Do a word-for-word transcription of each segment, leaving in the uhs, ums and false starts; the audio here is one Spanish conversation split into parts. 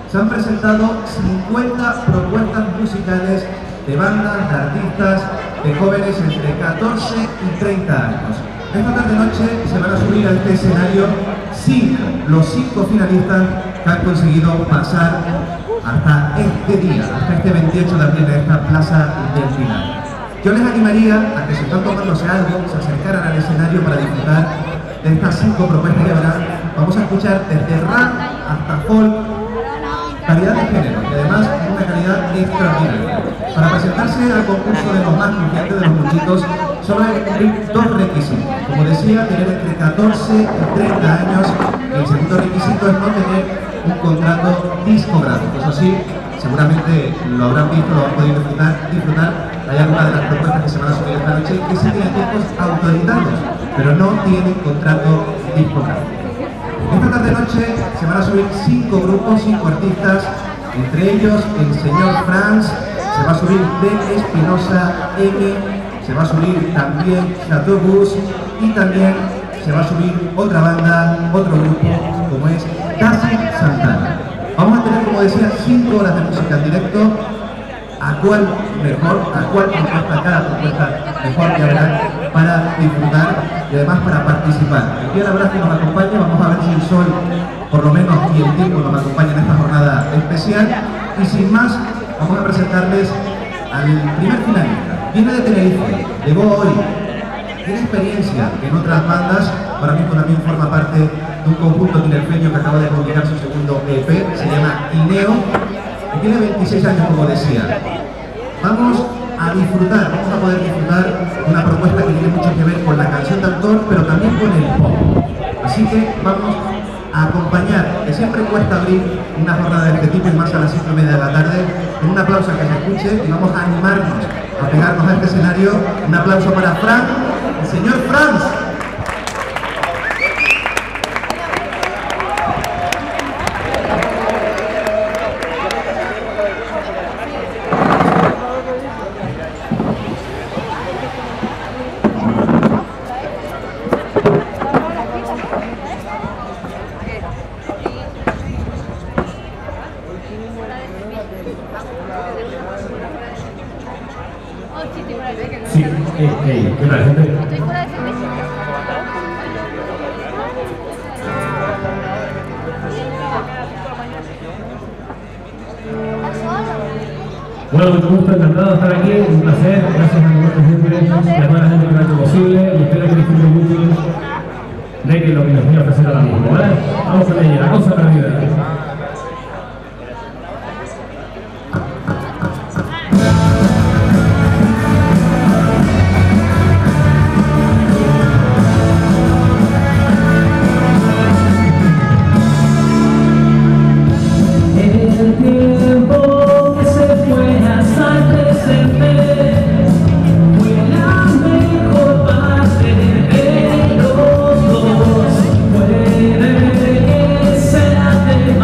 se han presentado cincuenta propuestas musicales de bandas, de artistas, de jóvenes entre catorce y treinta años. Esta tarde-noche se van a subir a este escenario cinco, los cinco finalistas que han conseguido pasar hasta este día, hasta este veintiocho de abril en esta Plaza del Pilar. Yo les animaría a que si están tomándose algo, se acercaran al escenario para disfrutar de estas cinco propuestas que verán. Vamos a escuchar desde rap hasta folk, calidad de género y además una calidad extraordinaria. Para presentarse al concurso de los más crujientes de los muchitos, solo hay que cumplir dos requisitos. Como decía, tener entre catorce y treinta años, y el segundo requisito es no tener un contrato discográfico. Eso sí, seguramente lo habrán visto, lo han podido disfrutar. disfrutar. Hay algunas de las propuestas que se van a subir esta noche que sí tienen tiempos autorizados, pero no tienen contrato discográfico. Esta tarde-noche se van a subir cinco grupos, cinco artistas, entre ellos el señor Franz, se va a subir D. Espinosa, M, se va a subir también Chateau Bus y también se va a subir otra banda, otro grupo, como es Casi Santana. Vamos a tener, como decía, cinco horas de música en directo. A cuál mejor, a cuál propuesta, cada propuesta mejor que habrá para disfrutar y además para participar. El día de abrazo nos acompaña, vamos a ver si el sol, por lo menos, y el tiempo nos acompaña en esta jornada especial. Y sin más, vamos a presentarles al primer finalista. Viene de Tenerife, llegó hoy, tiene experiencia en otras bandas, ahora mismo también forma parte de un conjunto tinerfeño que acaba de publicar su segundo E P, se llama Ineo. Y tiene veintiséis años, como decía. Vamos a disfrutar, vamos a poder disfrutar de una propuesta que tiene mucho que ver con la canción de autor, pero también con el pop. Así que vamos a acompañar, que siempre cuesta abrir una jornada de este tipo y más a las cinco y media de la tarde, con un aplauso a que se escuche y vamos a animarnos a pegarnos a este escenario. Un aplauso para Fran, el señor Franz. Sí, eh, eh, ¿qué tal, gente? Bueno, mucho gusto, encantado de estar aquí, un placer, gracias a nosotros siempre, y a toda la gente que lo ha hecho posible, y espero que disfruten mucho de que lo que nos voy a ofrecer ahora mismo, ¿vale? Vamos con ella, la cosa perdida. Puede que sea de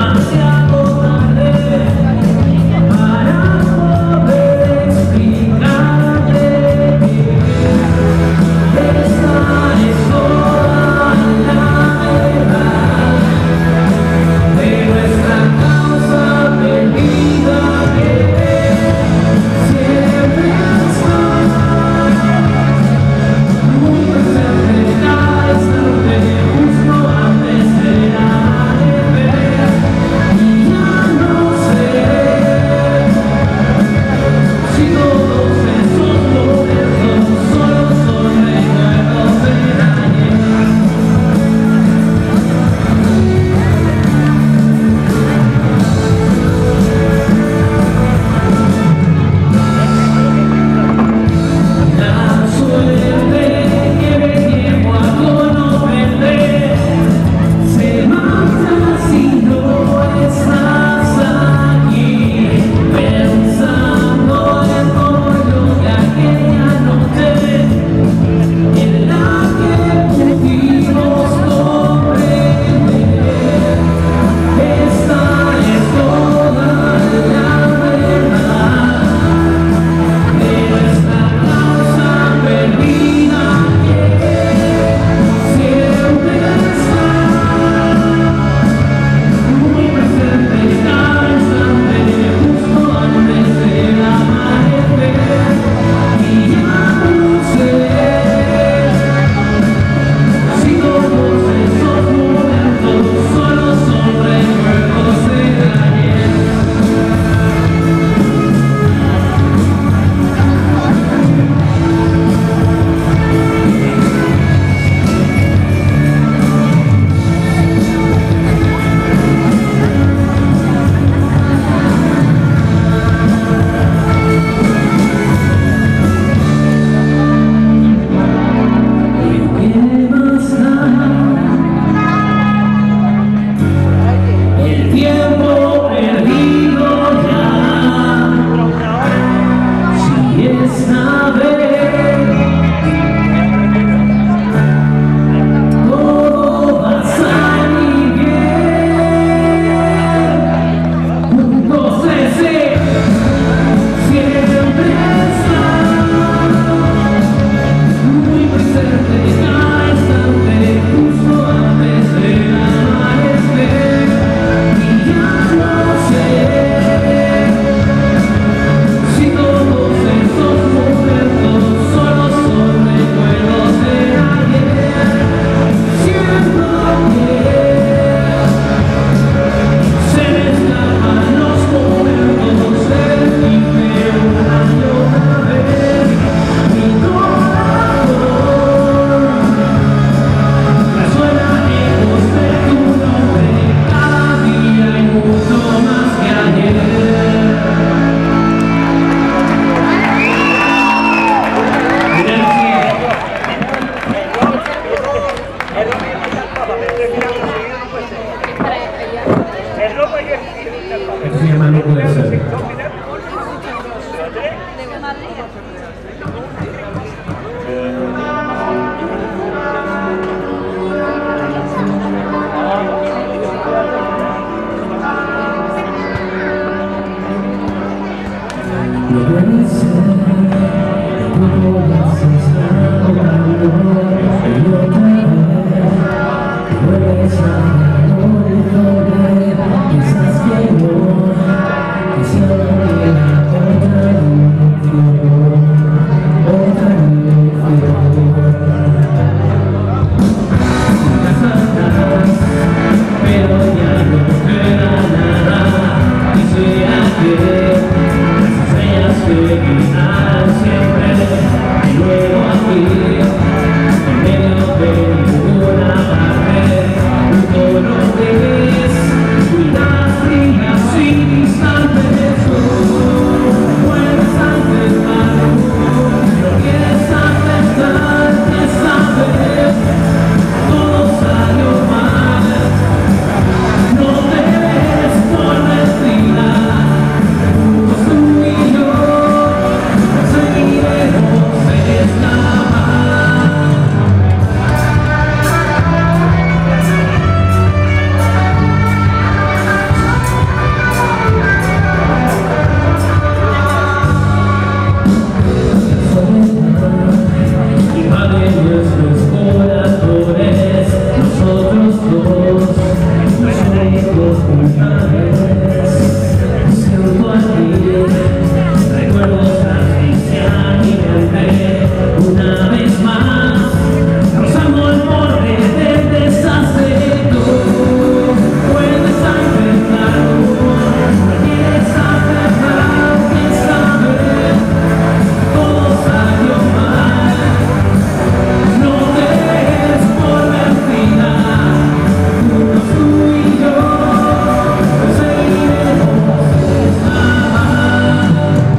vez más, rozando el borde del desastre. Tú puedes enfrentarlo, no quieres aceptar que sabes, todo salió mal. No te des por vencida, juntos tú y yo conseguiremos estar.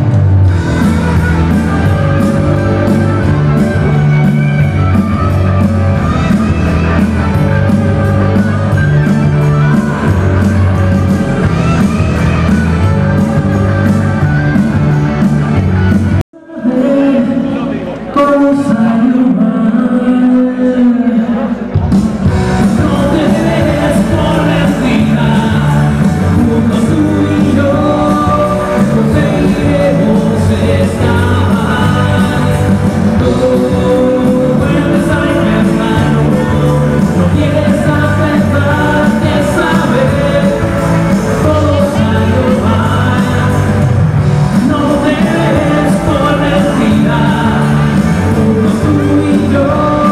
Todo salió mal. No te des por vencida, juntos tú y yo conseguiremos estar. Tú vuelves a intentarlo, no quieres aceptar que sabes, todo salió mal. No te des por vencida, juntos tú y yo.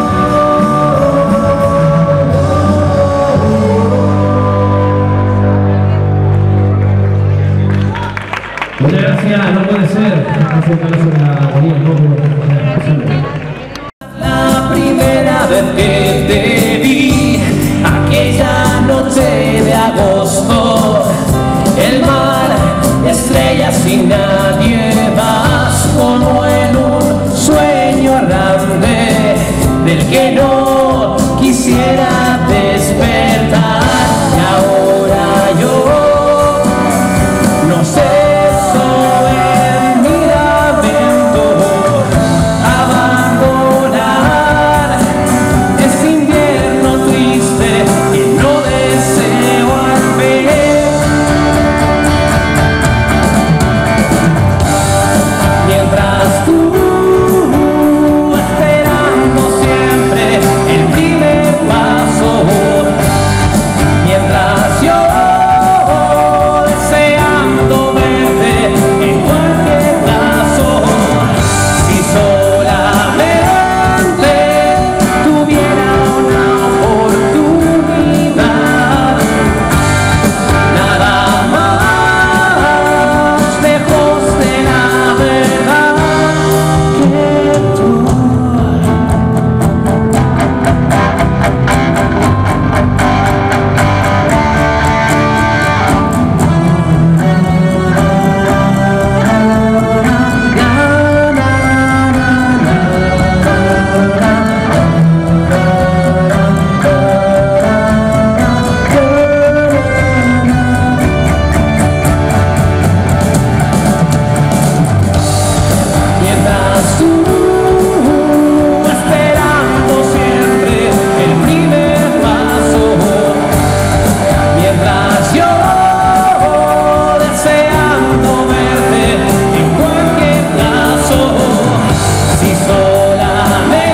Muchas gracias, no puede ser. La primera vez que te vi, aquella noche de agosto, el mar, estrellas y nadie más, como en un sueño errante del que no quisiera despertar. Y ahora yo no ceso en mi lamento abandonar este invierno triste que no deseo al ver. Mientras tú esperando siempre el primer paso, mientras yo deseando verte en cualquier caso, si solamente tuviera una oportunidad, nada más lejos de la verdad que tú. Mientras tú esperando siempre el primer paso, mientras yo deseando verte en cualquier caso, si solamente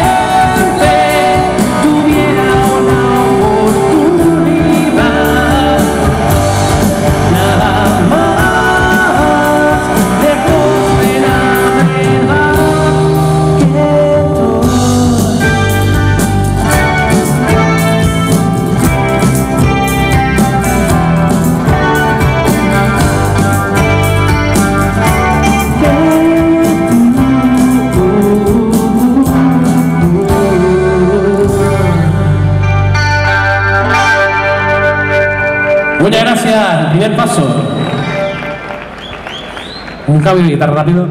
tuviera una oportunidad, nada más lejos de la verdad que tú. Muchas gracias. El primer paso, un cambio de guitarra rápido.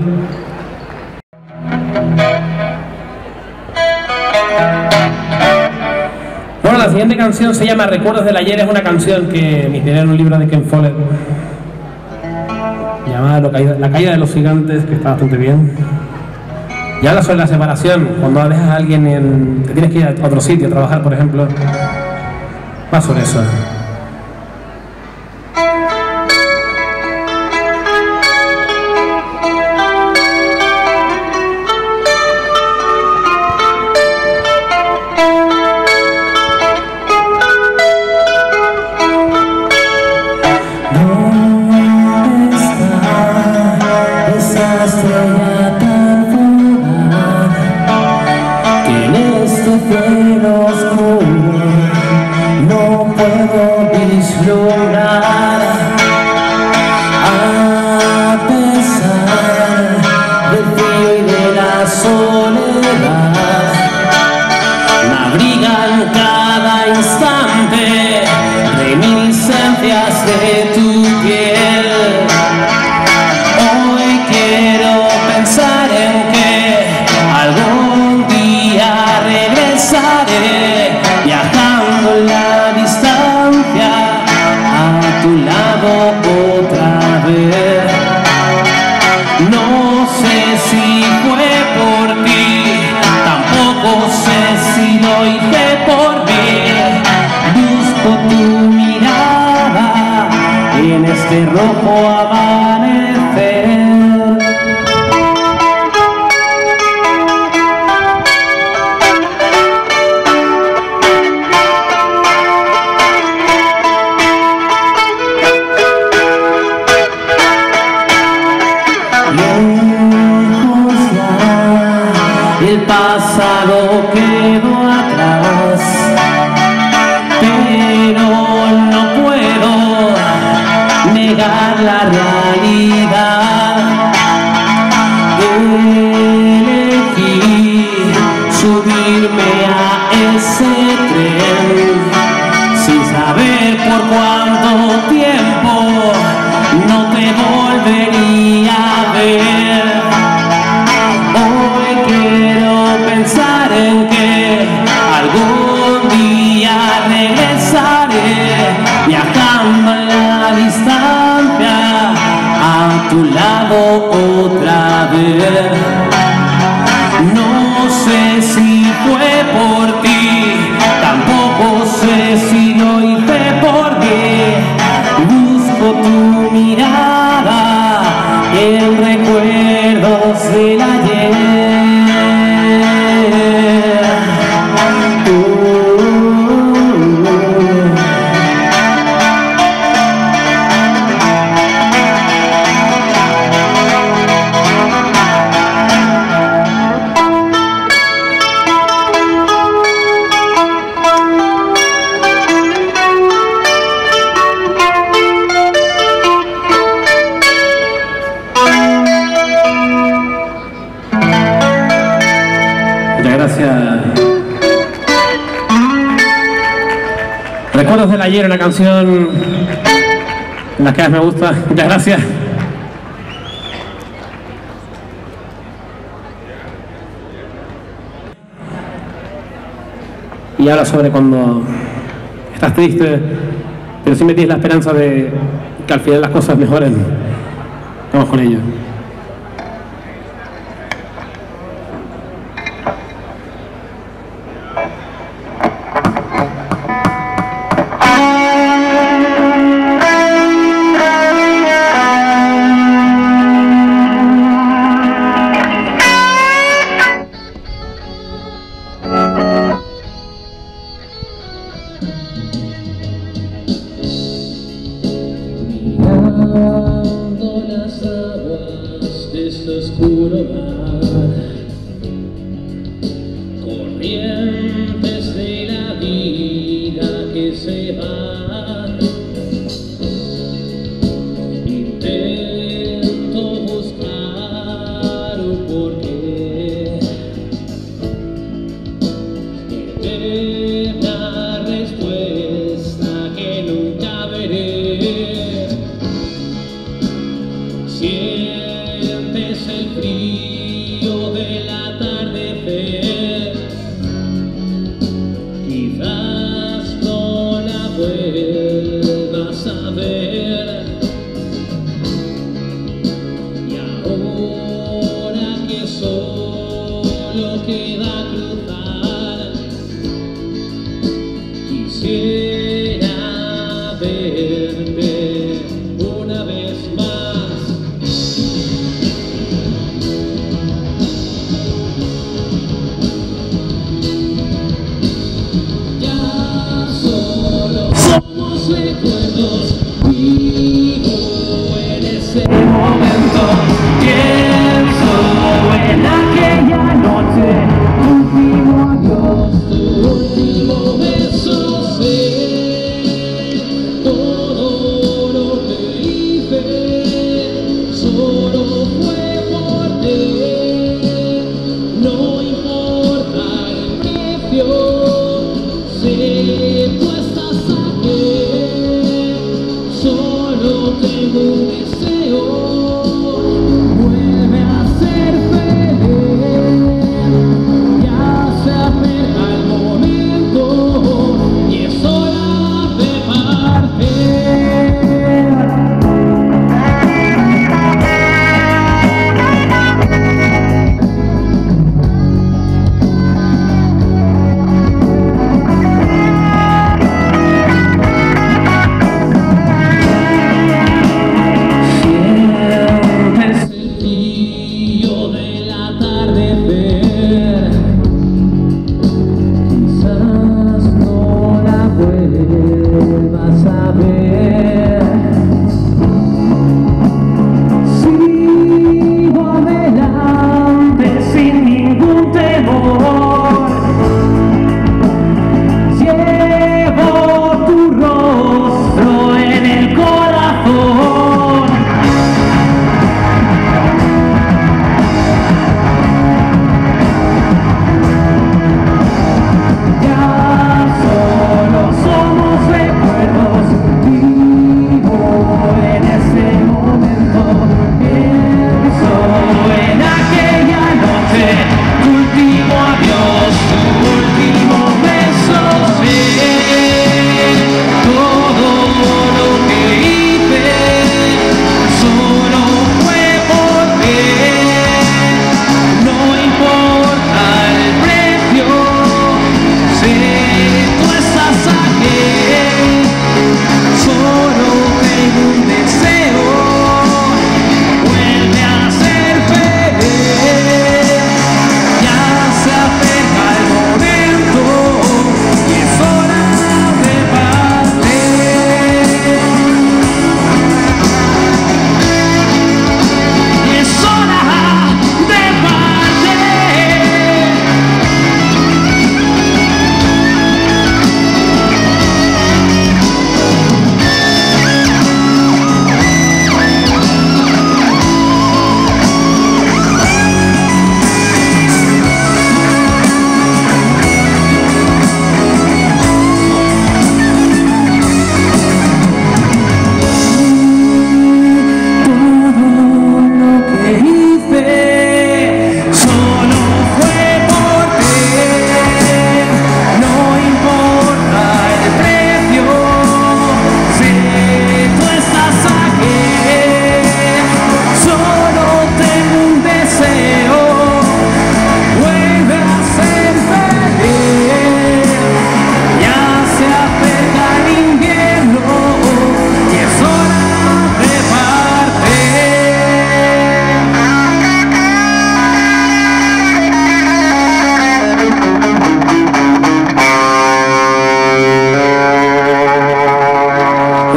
Bueno, la siguiente canción se llama Recuerdos del Ayer. Es una canción que me inspiré en un libro de Ken Follett llamada La Caída de los Gigantes, que está bastante bien. Y habla sobre la separación, cuando dejas a alguien en... te tienes que ir a otro sitio a trabajar, por ejemplo. Va sobre eso. Esa estrella tan fugaz que este rojo amanecer. El pasado quedó atrás, pero no puedo negar la realidad. Elegí subirme a ese tren sin saber por cuánto tiempo no te volvería a ver. Hoy quiero pensar en que algún día regresaré, viajando en la distancia a tu lado otra vez. No sé si fue por ti, tampoco sé si lo hice por mí. Busco tu mirada en recuerdos del ayer. Recuerdos del ayer, una canción la que más me gusta. Muchas gracias. Y habla sobre cuando estás triste, pero siempre tienes la esperanza de que al final las cosas mejoren. Vamos con ello. Las aguas de este oscuro mar, corrientes de la vida que se van, intento buscar un porqué, eterna respuesta que nunca veré. Sientes el frío del atardecer, quizás no la vuelvas a ver. Y ahora que solo queda cruzar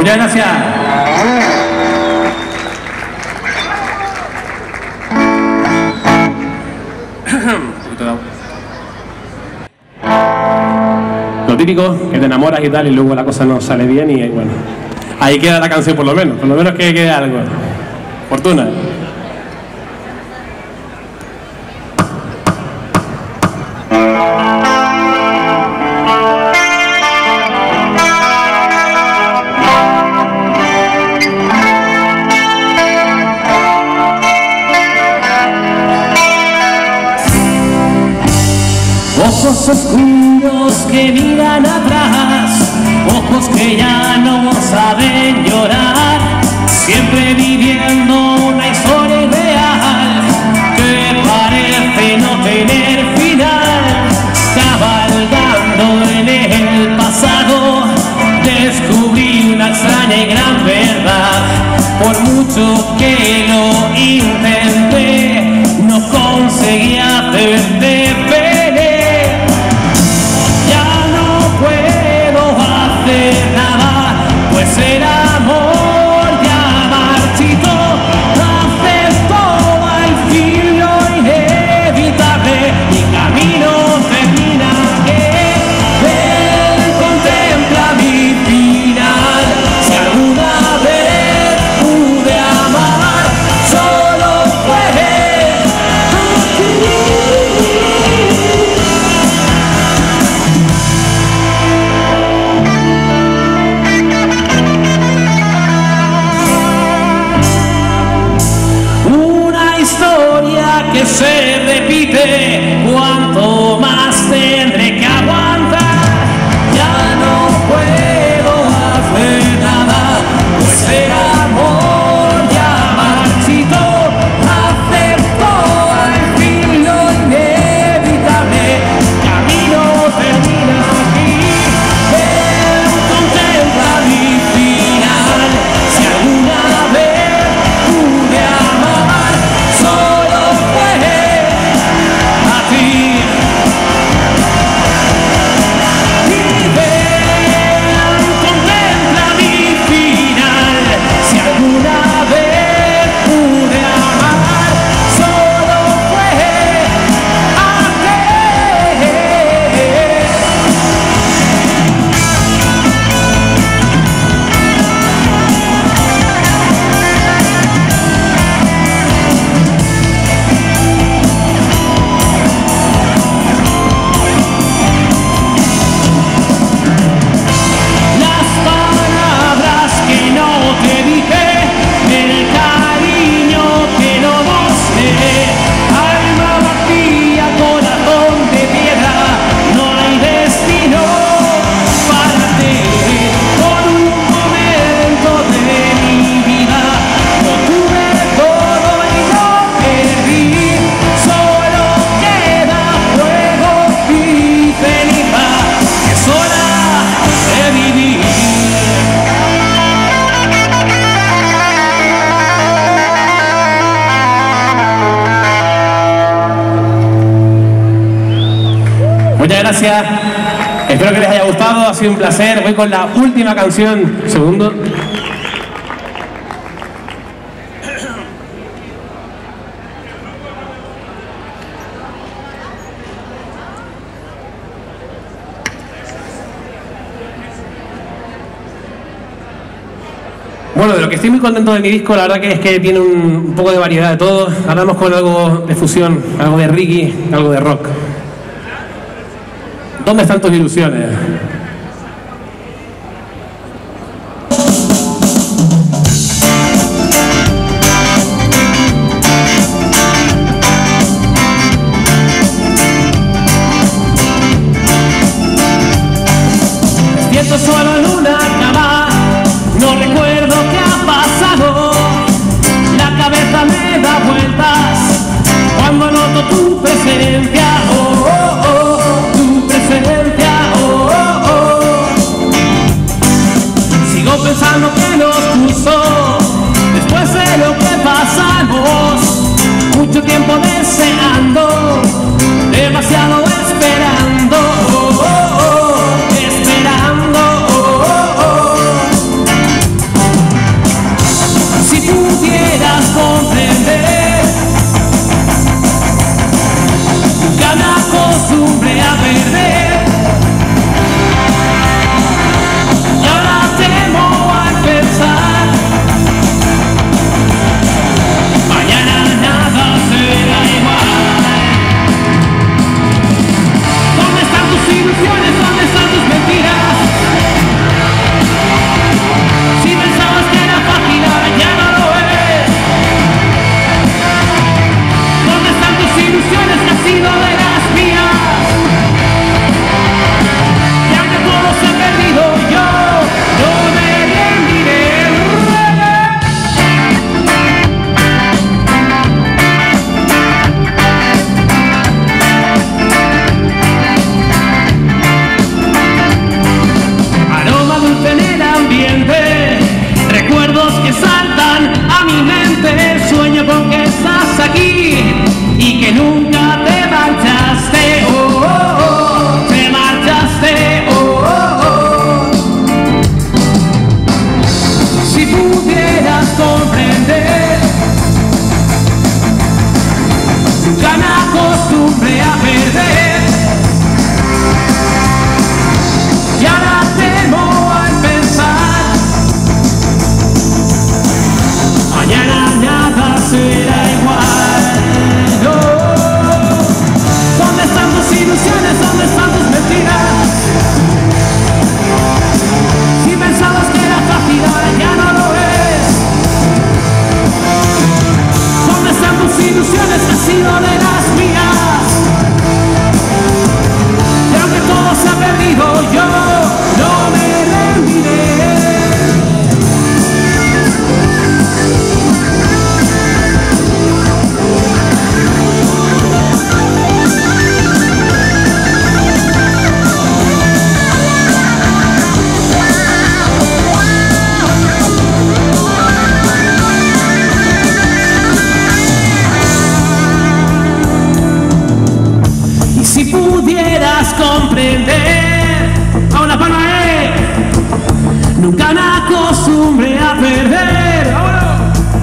Muchas gracias. Lo típico, que te enamoras y tal, y luego la cosa no sale bien y bueno, ahí queda la canción por lo menos, por lo menos que quede algo. Fortuna. Ojos oscuros que miran atrás, ojos que ya no saben llorar, siempre viviendo una historia ideal que parece no tener final. Cabalgando en el pasado, descubrí una extraña y gran verdad. Por mucho que lo intenté, no conseguí hacerte feliz. Pues el amor ya marchito, aceptó al fin lo inevitable. Mi camino termina aquí, él contempla mi final. Si alguna vez pude amar, solo fue que se repite. Cuanto más tendré que aguantar, ya no puedo hacer nada, pues el amor ya marchito, aceptó al fin lo inevitable. Camino termina aquí, él contempla mi final. Si alguna vez pude amar, solo a ti. Y ven, contempla mi final. Si alguna vez pude amar, solo fue a ti. Las palabras que no te dije, el cariño que no mostré, alma vacía, corazón de piedra, no hay destino para ti. Por un momento de mi vida lo tuve todo y no perdí, solo queda fuego y felicidad, que es hora de vivir. Muchas gracias. Espero que les haya gustado. Ha sido un placer. Voy con la última canción. Un segundo. Bueno, de lo que estoy muy contento de mi disco, la verdad que es que tiene un, un poco de variedad de todo. Hablamos con algo de fusión, algo de reggae, algo de rock. ¿Dónde están tus ilusiones? Despierto solo en una cama, no recuerdo qué ha pasado. La cabeza me da vueltas cuando noto tu presencia. Oh, oh, oh, tu presencia. Oh, oh, oh. Sigo pensando que nos puso después de lo que pasamos. Mucho tiempo deseando, demasiado esperando. Oh, oh, oh, esperando. Oh, oh, oh. aprender. Vamos la palma, eh. Nunca me acostumbré a perder. ¡Vámonos!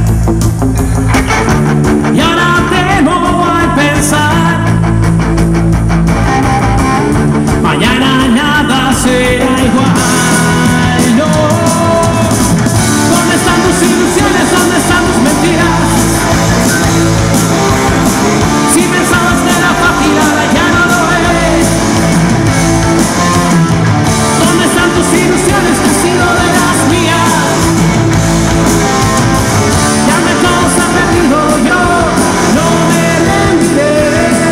Y ahora temo al pensar, mañana nada será igual. No. ¿Dónde están tus ilusiones? ¿Dónde están tus mentiras? Si pensabas que era fácil, ahora ya no lo es. ¿Dónde están tus ilusiones que han sido de las mías? Ya me todos han perdido, yo no me rendiré.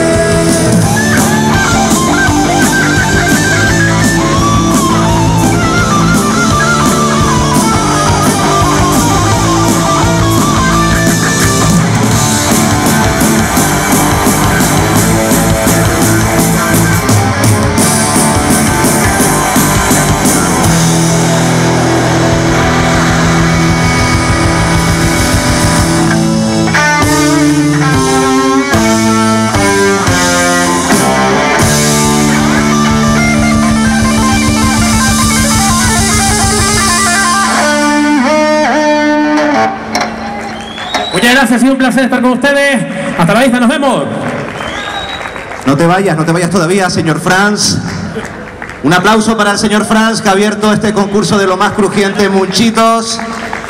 Muchas gracias, ha sido un placer estar con ustedes. Hasta la vista, nos vemos. No te vayas, no te vayas todavía, señor Franz. Un aplauso para el señor Franz, que ha abierto este concurso de lo más crujiente, Munchitos.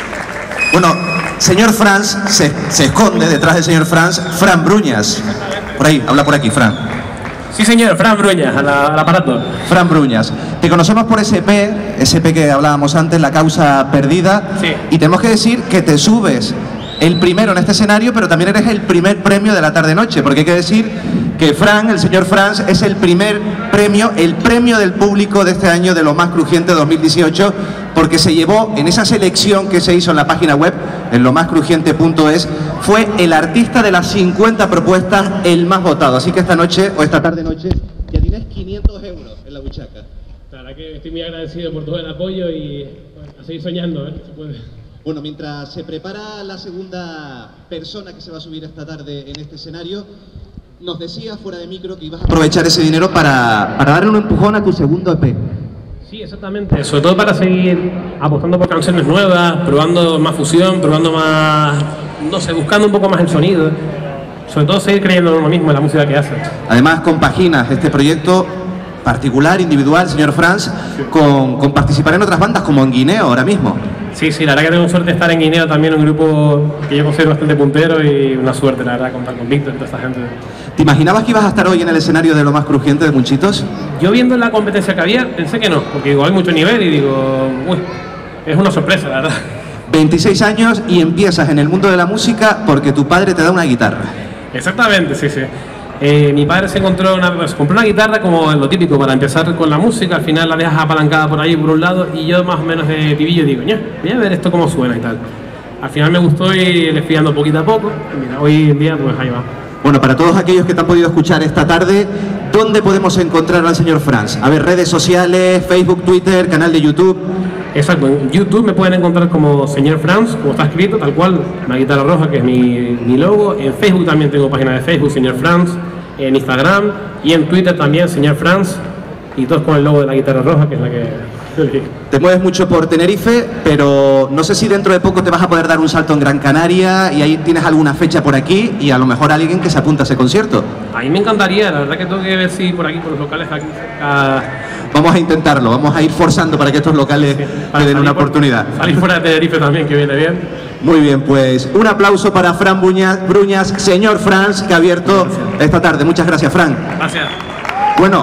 Bueno, señor Franz, se, se esconde detrás del señor Franz, Fran Bruñas. Por ahí, habla por aquí, Fran. Sí, señor, Fran Bruñas, al, al aparato. Fran Bruñas. Te conocemos por ese P, ese P que hablábamos antes, La Causa Perdida. Sí. Y tenemos que decir que te subes el primero en este escenario, pero también eres el primer premio de la tarde-noche, porque hay que decir que Fran, el señor Franz, es el primer premio, el premio del público de este año de lo más crujiente dos mil dieciocho, porque se llevó en esa selección que se hizo en la página web, en lo más crujiente punto es, fue el artista de las cincuenta propuestas el más votado. Así que esta noche, o esta tarde-noche, ya tienes quinientos euros en la buchaca. La verdad que estoy muy agradecido por todo el apoyo y bueno, a seguir soñando, ¿eh? Se puede. Bueno, mientras se prepara la segunda persona que se va a subir esta tarde en este escenario, nos decías fuera de micro que ibas a aprovechar ese dinero para, para darle un empujón a tu segundo E P. Sí, exactamente. Sobre todo para seguir apostando por canciones nuevas, probando más fusión, probando más, no sé, buscando un poco más el sonido. Sobre todo seguir creyendo en uno mismo, en la música que hace. Además, compaginas este proyecto particular, individual, señor Franz, con, con participar en otras bandas como en Guineo ahora mismo. Sí, sí, la verdad que tengo suerte de estar en Guineo también, un grupo que yo considero bastante puntero y una suerte, la verdad, contar con Víctor y toda esta gente. ¿Te imaginabas que ibas a estar hoy en el escenario de lo más crujiente de Munchitos? Yo viendo la competencia que había, pensé que no, porque digo, hay mucho nivel y digo, uy, es una sorpresa, la verdad. veintiséis años y empiezas en el mundo de la música porque tu padre te da una guitarra. Exactamente, sí, sí. Eh, mi padre se encontró una, pues, compró una guitarra como lo típico para empezar con la música, al final la dejas apalancada por ahí por un lado y yo más o menos de pibillo digo, ña, voy a ver esto cómo suena y tal. Al final me gustó y le fui dando poquito a poco y mira, hoy en día pues ahí va. Bueno, para todos aquellos que te han podido escuchar esta tarde, ¿dónde podemos encontrar al señor Franz? A ver, redes sociales, Facebook, Twitter, canal de YouTube. Exacto, en YouTube me pueden encontrar como señor Franz, como está escrito, tal cual, una guitarra roja que es mi, mi logo. En Facebook también tengo página de Facebook, señor Franz. En Instagram y en Twitter también, señor Franz. Y todos con el logo de la guitarra roja, que es la que... Te mueves mucho por Tenerife, pero no sé si dentro de poco te vas a poder dar un salto en Gran Canaria y ahí tienes alguna fecha por aquí y a lo mejor alguien que se apunta a ese concierto. A mí me encantaría, la verdad que tengo que ver si por aquí, por los locales aquí cerca... Vamos a intentarlo, vamos a ir forzando para que estos locales Sí, te den una por, oportunidad. Salir fuera de Tenerife también, que viene bien. Muy bien, pues un aplauso para Fran Bruñas, Bruñas señor Franz, que ha abierto esta tarde. Muchas gracias, Fran. Gracias. Bueno,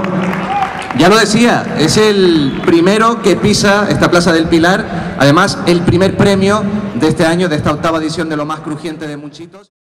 ya lo decía, es el primero que pisa esta Plaza del Pilar, además el primer premio de este año, de esta octava edición de lo más crujiente de Munchitos.